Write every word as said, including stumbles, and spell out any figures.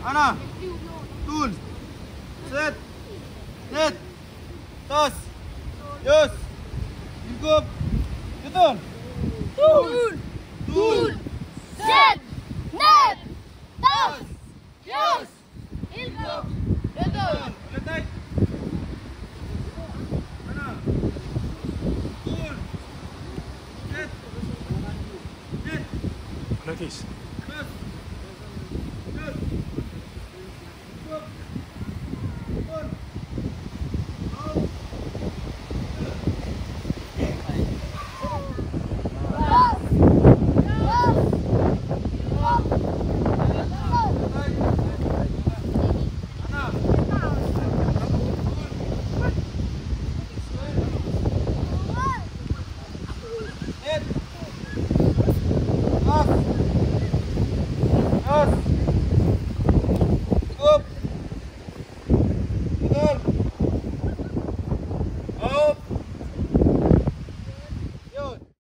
Mana? Tul. Set. Net. Tas. Yus. Higup. Betul. Tul. Tul. Set. Net. Tas. Yus. Higup. Betul. Letak. Mana? Tul. Set. Net. Like this.